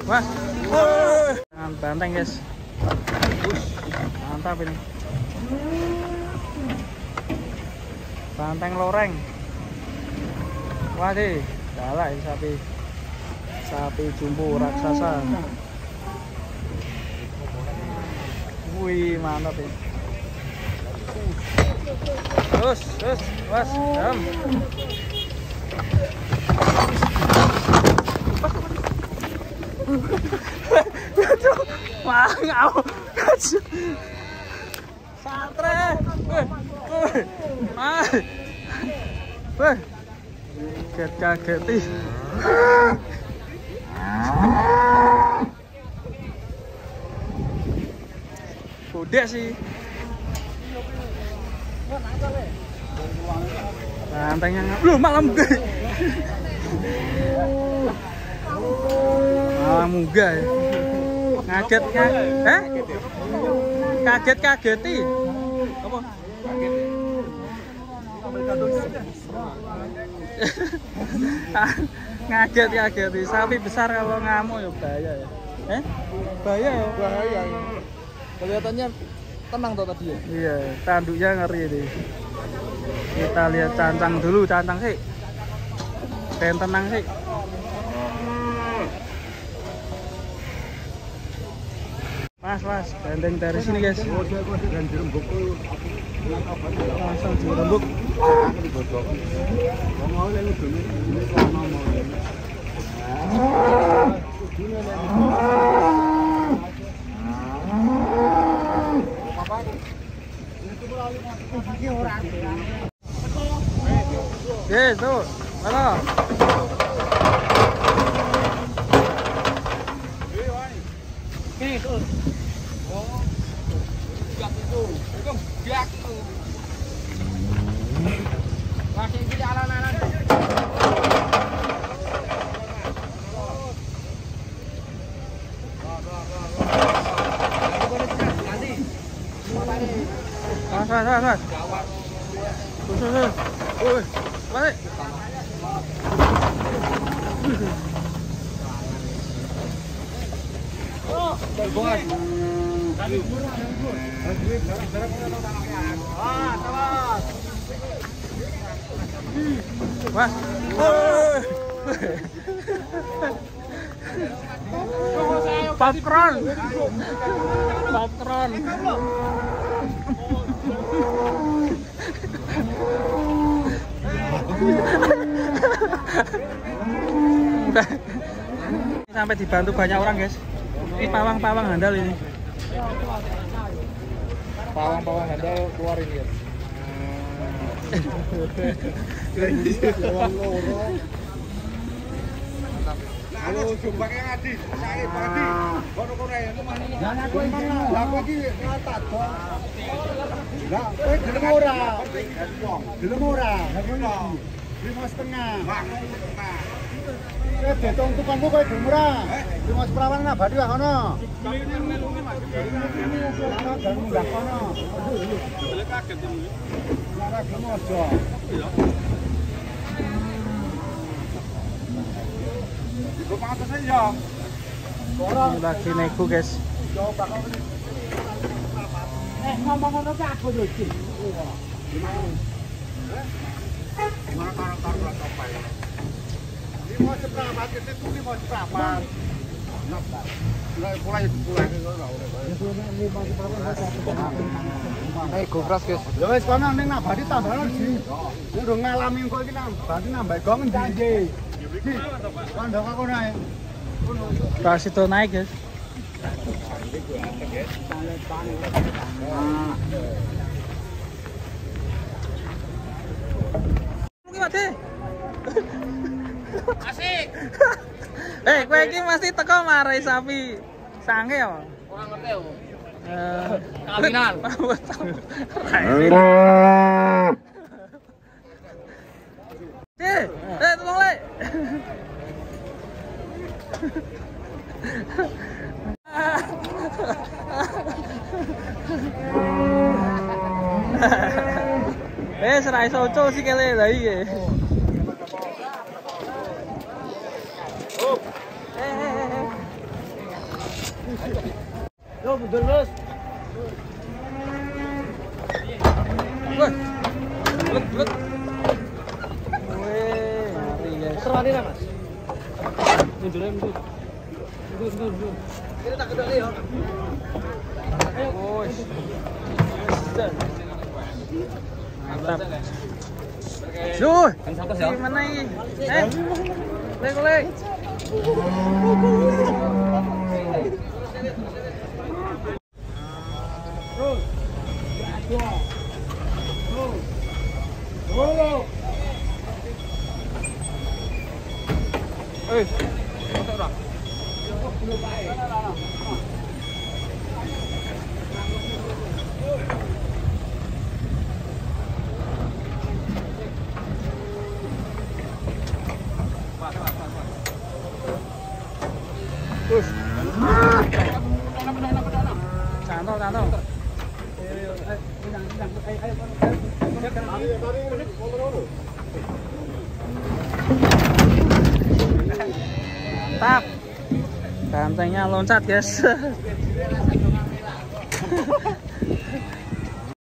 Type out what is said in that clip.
Mas. Dengan banteng guys. Mantap ini. Banteng loreng. Waduh, galak ini sapi. Sapi jumbo raksasa. Wih, mantap ini. Terus, was, dalam. Mangau. Satre. Kaget-kageti. Udah sih. Bantengnya belum malam gede. Malam muga ya. Kaget-kageti. Apa? Ngaget-kageti. Sapi besar kalau ngamuk ya bahaya ya. Bahaya ya. Bahaya. Kelihatannya tenang tuh tadi ya. Iya, tanduknya ngeri deh. Kita lihat cancang dulu, cancang sih. Dan tenang sih. Mas, benteng dari sini guys. Langsung dirembuk. Yes, tuh, mana? Ini tuh. Oh, siap itu. Itu biak itu. Masih di jalan-jalan. Mas. Terus. Balik. Oh, bos. Mas. Popcorn. Sampai dibantu banyak orang guys. Ini pawang handal ini. Pawang handal keluar ini ya. Halo, jumpake ngadi, saya pagi. Kono-kono ya, Lah aku iki lah aku iki ngatak dong. Lah, kowe gelem ora? Gelem ora? Lah kono. 5,5. Kowe betong tukanmu kowe gelem ora? 5 perawan nak badi wae kono. Gak munggah kono. Boleh kaget ini. Ora gelem aja. Iya. Ini lagi nego guys. Ngomong-ngomong ke aku lucu. Gimana taruh apa ya? 5 seberapa? Kita tuh 5 seberapa? Mulai gopras guys. Ya wis kono ning nabadi tambahan iki. Udah ngalami kok iki nabadi nambah gong ndi. Kandang aku naik. Pas itu naik guys. Asik. Kowe iki mesti teko marai sapi sange ya. Ora ngerti yo. Kawinan. Tolong le. Serai soco sih kele lah iki. Yo, mundur terus. Wih. Bulet. Wih, ngeri guys. Terwani lah, Mas. Mundur. Kita tak kedok ya. Wih. Mantap. Duh, gimana ini? Lek. Cantol. Mantap. Bantengnya loncat, guys.